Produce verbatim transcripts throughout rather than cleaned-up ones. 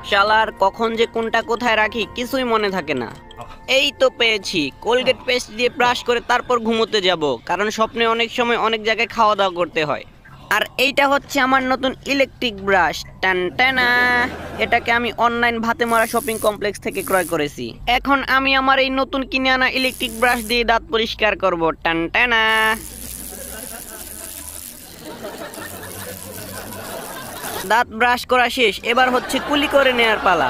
শালার কখন যে কোনটা কোথায় রাখি কিছুই মনে থাকে না। এই তো পেয়েছি, কোলগেট পেস্ট দিয়ে ব্রাশ করে তারপর ঘুমোতে যাব, কারণ স্বপ্নে অনেক সময় অনেক জায়গায় খাওয়া দাওয়া করতে হয়। আর এইটা হচ্ছে আমার নতুন ইলেকট্রিক ব্রাশ, টান টানা। এটাকে আমি অনলাইন ভাতে মারা শপিং কমপ্লেক্স থেকে ক্রয় করেছি। এখন আমি আমার এই নতুন কিনে আনা ইলেকট্রিক ব্রাশ দিয়ে দাঁত পরিষ্কার করব, টান টানা। দাঁত ব্রাশ করা শেষ, এবার হচ্ছে কুলি করে নেয়ার পালা।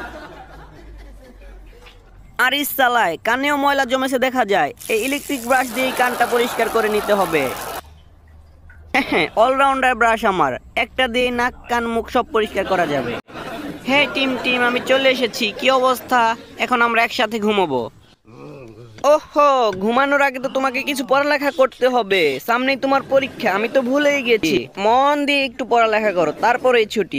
আর ইসালায় কানেও ময়লা জমেছে দেখা যায়, এই ইলেকট্রিক ব্রাশ দিয়েই কানটা পরিষ্কার করে নিতে হবে। হ্যাঁ, অলরাউন্ডার ব্রাশ আমার, একটা দিয়ে নাক কান মুখ সব পরিষ্কার করা যাবে। হ্যাঁ টিম টিম আমি চলে এসেছি, কি অবস্থা? এখন আমরা একসাথে ঘুমাবো। ওহো, ঘুমানোর আগে তো তোমাকে কিছু পড়ালেখা করতে হবে, সামনেই তোমার পরীক্ষা, আমি তো ভুলেই গেছি। মন দিয়ে একটু পড়ালেখা করো, তারপরেই ছুটি।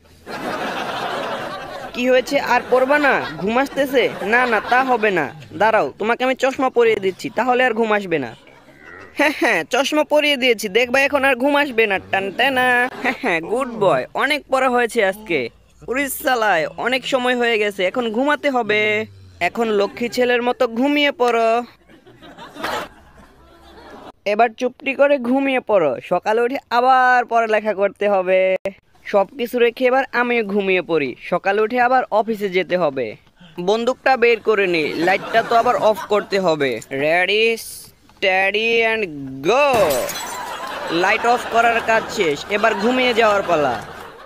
কি হয়েছে, আর পড়বা না? ঘুম আসতেছে? না না, তা হবে না, দাঁড়াও, তোমাকে আমি চশমা পরিয়ে দিচ্ছি, তাহলে আর ঘুম আসবে না। হ্যাঁ হ্যাঁ, চশমা পরিয়ে দিয়েছি, দেখবা এখন আর ঘুম আসবে না, টান টানা। হ্যাঁ হ্যাঁ, গুড বয়, অনেক পড়া হয়েছে আজকে। উড়িষ্যালায় অনেক সময় হয়ে গেছে, এখন ঘুমাতে হবে। এখন লক্ষ্মী ছেলের মতো ঘুমিয়ে পড়ো। এবার চুপটি করে ঘুমিয়ে পড়ো, সকালে উঠে আবার পড়ালেখা করতে হবে। সবকিছু রেখে এবার আমিও ঘুমিয়ে পড়ি, সকালে উঠে আবার অফিসে যেতে হবে। বন্দুকটা বের করে নি, লাইটটা তো আবার অফ করতে হবে। Ready steady and go. Light off করার কাজ শেষ, এবার ঘুমিয়ে যাওয়ার পালা।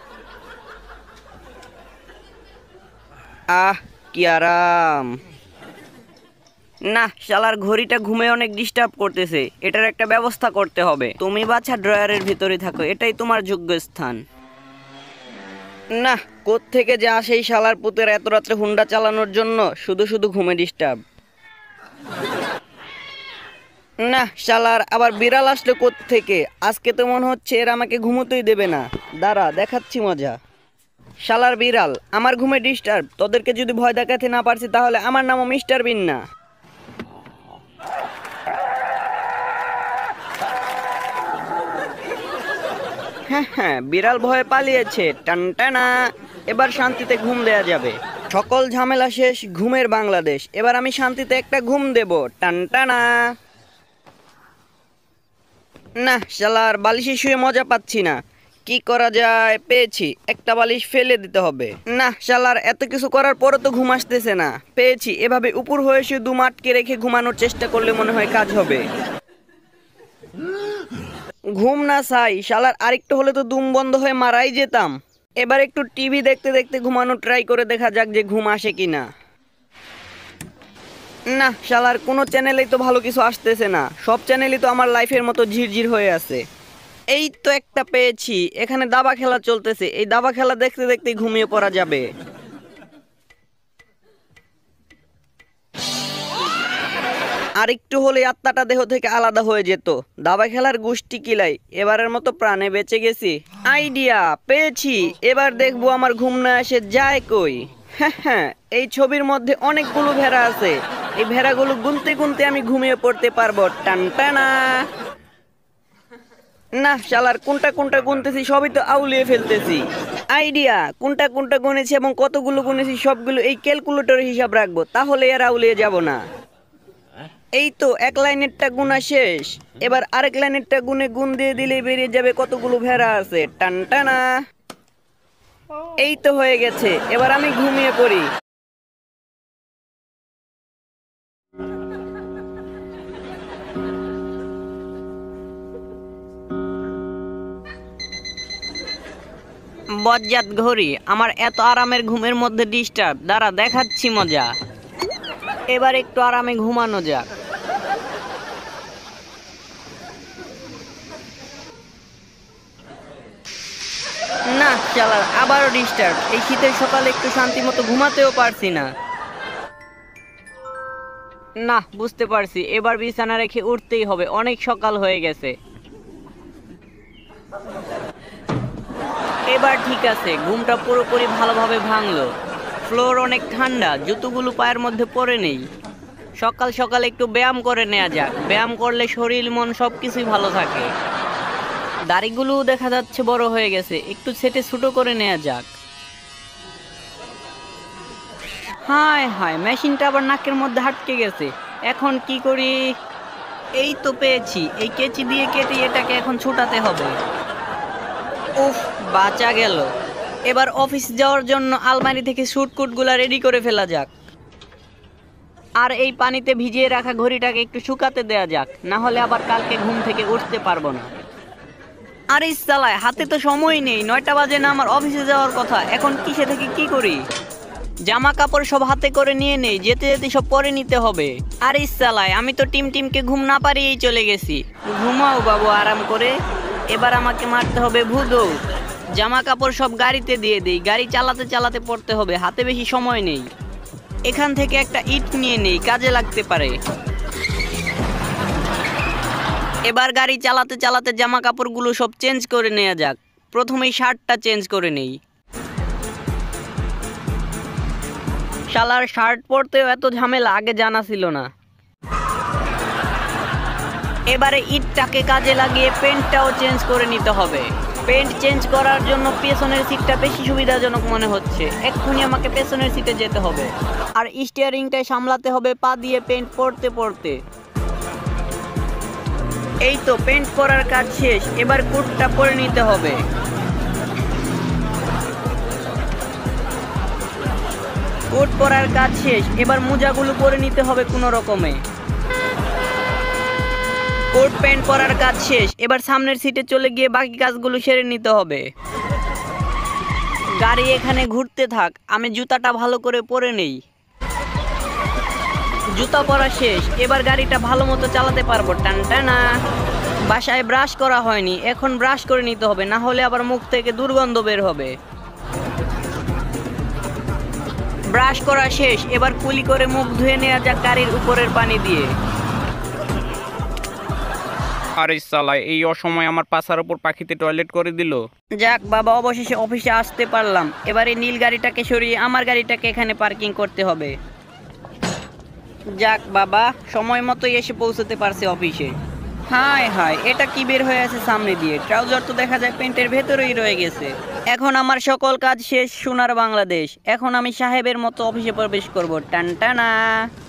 আহ কি আরাম। না, শালার ঘড়িটা ঘুমে অনেক ডিস্টার্ব করতেছে, এটার একটা ব্যবস্থা করতে হবে। তুমি বাছা ড্রয়ারের ভিতরে থাকো, এটাই তোমার যোগ্য স্থান। না, কোত্থেকে যে আসে এই শালার পুতের এত রাত্রে হুন্ডা চালানোর জন্য, শুধু শুধু ঘুমে ডিস্টার্ব। না, শালার আবার বিড়াল আসলো কোত্থেকে? আজকে তো মনে হচ্ছে এর আমাকে ঘুমোতেই দেবে না, দাঁড়া দেখাচ্ছি মজা। শালার বিড়াল, আমার ঘুমে ডিস্টার্ব, তোদেরকে যদি ভয় দেখাতে না পারছি তাহলে আমার নামও মিস্টার বিন না। হ্যাঁ হ্যাঁ, বিড়াল ভয়ে পালিয়েছে, টান টানা। এবার শান্তিতে ঘুম দেয়া যাবে। সকল ঝামেলা শেষ, ঘুমের বাংলাদেশ, এবার আমি শান্তিতে একটা ঘুম দেব, টান টানা। না, শালার বালিশে শুয়ে মজা পাচ্ছি না, কি করা যায়? পেয়েছি, একটা বালিশ ফেলে দিতে হবে। না, শালার এত কিছু করার পরও তো ঘুম আসতেছে না। পেয়েছি, এভাবে উপর হয়ে শুয়ে দুম আটকে রেখে ঘুমানোর চেষ্টা করলে মনে হয় কাজ হবে। ঘুম না চাই, শালার আরেকটু হলে তো দুম বন্ধ হয়ে মারাই যেতাম। এবার একটু টিভি দেখতে দেখতে ঘুমানো ট্রাই করে দেখা যাক যে ঘুম আসে কিনা। না, শালার কোনো চ্যানেলেই তো ভালো কিছু আসতেছে না, সব চ্যানেলই তো আমার লাইফের মতো ঝিরঝির হয়ে আছে। এই তো একটা পেয়েছি, এখানে দাবা খেলা চলতেছে, এই দাবা খেলা দেখতে দেখতে ঘুমিয়ে পড়া যাবে। আর একটু হলে আত্মাটা দেহ থেকে আলাদা হয়ে যেত। দাবা খেলার গুষ্টি কিলাই, এবারের মতো প্রাণে বেঁচে গেছি। আইডিয়া পেয়েছি, এবার দেখবো আমার ঘুম না এসে যায় কই। হ্যাঁ হ্যাঁ, এই ছবির মধ্যে অনেকগুলো ভেড়া আছে, এই ভেড়াগুলো গুনতে গুনতে আমি ঘুমিয়ে পড়তে পারবো, টান টানা। না, শালার কোনটা কোনটা গুনতেছি সবই তো আউলিয়ে ফেলতেছি। আইডিয়া, কোনটা কোনটা গুনেছি এবং কতগুলো গুনেছি সবগুলো এই ক্যালকুলেটরে হিসাব রাখবো, তাহলে আর আউলিয়ে যাব না। এই তো এক লাইনেরটা গুনা শেষ, এবার আরেক লাইনেরটা গুনে গুণ দিয়ে দিলেই বেরিয়ে যাবে কতগুলো ভেড়া আছে, টান টানা। এই তো হয়ে গেছে, এবার আমি ঘুমিয়ে পড়ি। বজ্জাত ঘড়ি, আমার এত আরামের ঘুমের মধ্যে ডিস্টার্ব, দাঁড়া দেখাচ্ছি মজা। এবার একটু আরামে ঘুমানো যাক। না, শালার আবারও ডিস্টার্ব, এই শীতের সকালে একটু শান্তি মতো ঘুমাতেও পারছি না। না, বুঝতে পারছি, এবার বিছানা রেখে উঠতেই হবে, অনেক সকাল হয়ে গেছে। এবার ঠিক আছে, ঘুমটা পুরোপুরি ভালোভাবে ভাঙলো। ফ্লোর অনেক ঠান্ডা, জুতোগুলো পায়ের মধ্যে পরে নেই। সকাল সকাল একটু ব্যায়াম করে নেওয়া যাক, ব্যায়াম করলে শরীর মন সবকিছুই ভালো থাকে। দাড়িগুলোও দেখা যাচ্ছে বড় হয়ে গেছে, একটু ছেটে ছোটো করে নেওয়া যাক। হায় হায়, মেশিনটা আবার নাকের মধ্যে আটকে গেছে। এখন কি করি? এই তো পেয়েছি, এই কেচি দিয়ে কেটে এটাকে এখন ছোটাতে হবে। উফ, বাঁচা গেল। এবার অফিস যাওয়ার জন্য আলমারি থেকে স্যুটকুটগুলা রেডি করে ফেলা যাক। আর এই পানিতে ভিজিয়ে রাখা ঘড়িটাকে একটু শুকাতে দেয়া যাক, না হলে আবার কালকে ঘুম থেকে উঠতে পারবো না। আরে সালায়, হাতে তো সময় নেই, নয়টা বাজে না আমার অফিসে যাওয়ার কথা। এখন কিসে থেকে কি করি? জামা কাপড় সব হাতে করে নিয়ে নেই, যেতে যেতে সব পরে নিতে হবে। আরে সালায়, আমি তো টিম টিমকে ঘুম না পারিয়েই চলে গেছি। ঘুমাও বাবু আরাম করে, এবার আমাকে মারতে হবে ভুদৌ। জামা কাপড় সব গাড়িতে দিয়ে দিই, গাড়ি চালাতে চালাতে পড়তে হবে, হাতে বেশি সময় নেই। এখান থেকে একটা ইট নিয়ে নেই, কাজে লাগতে পারে। এবার গাড়ি চালাতে চালাতে জামা কাপড়গুলো সব চেঞ্জ করে নেওয়া যাক। প্রথমেই শার্টটা চেঞ্জ করে নেই। শালার শার্ট পরতেও এত ঝামেলা, আগে জানা ছিল না। এবারে ইটটাকে কাজে লাগিয়ে পেন্টটাও চেঞ্জ করে নিতে হবে। পেন্ট চেঞ্জ করার জন্য পেছনের সিটটা বেশি সুবিধাজনক মনে হচ্ছে। এক্ষুনি আমাকে পেছনের সিটে যেতে হবে, আর স্টিয়ারিংটাই সামলাতে হবে পা দিয়ে পেন্ট পড়তে পড়তে। এই তো পেন্ট করার কাজ শেষ, এবার কোটটা পরে নিতে হবে। কোট পরার কাজ শেষ, এবার মোজাগুলো পরে নিতে হবে কোনো রকমে। কোট প্যান্ট পরার কাজ শেষ, এবার সামনের সিটে চলে গিয়ে বাকি কাজগুলো সেরে নিতে হবে। গাড়ি এখানে ঘুরতে থাক, আমি জুতাটা ভালো করে পরে নেই। জুতা পরা শেষ, এবার গাড়িটা ভালো মতো চালাতে পারবো। টানটানা। বাসায় ব্রাশ করা হয়নি, এখন ব্রাশ করে নিতে হবে, না হলে আবার মুখ থেকে দুর্গন্ধ বের হবে। ব্রাশ করা শেষ, এবার কুলি করে মুখ ধুয়ে নেওয়া যাক গাড়ির উপরের পানি দিয়ে। আরে সালায়, এই অসময় আমার পাছার উপর পাখিতে টয়লেট করে দিল। যাক বাবা, অবশেষে অফিসে আসতে পারলাম। এবারে নীল গাড়িটাকে সরিয়ে আমার গাড়িটাকে এখানে পার্কিং করতে হবে। যাক বাবা, সময় মতোই এসে পৌঁছতে পারছে অফিসে। হায় হায়, এটা কি বের হয়ে আছে সামনে দিয়ে? ট্রাউজার তো দেখা যায় প্যান্টের ভেতরেই রয়ে গেছে। এখন আমার সকল কাজ শেষ সোনার বাংলাদেশ। এখন আমি সাহেবের মতো অফিসে প্রবেশ করব। টানটানা।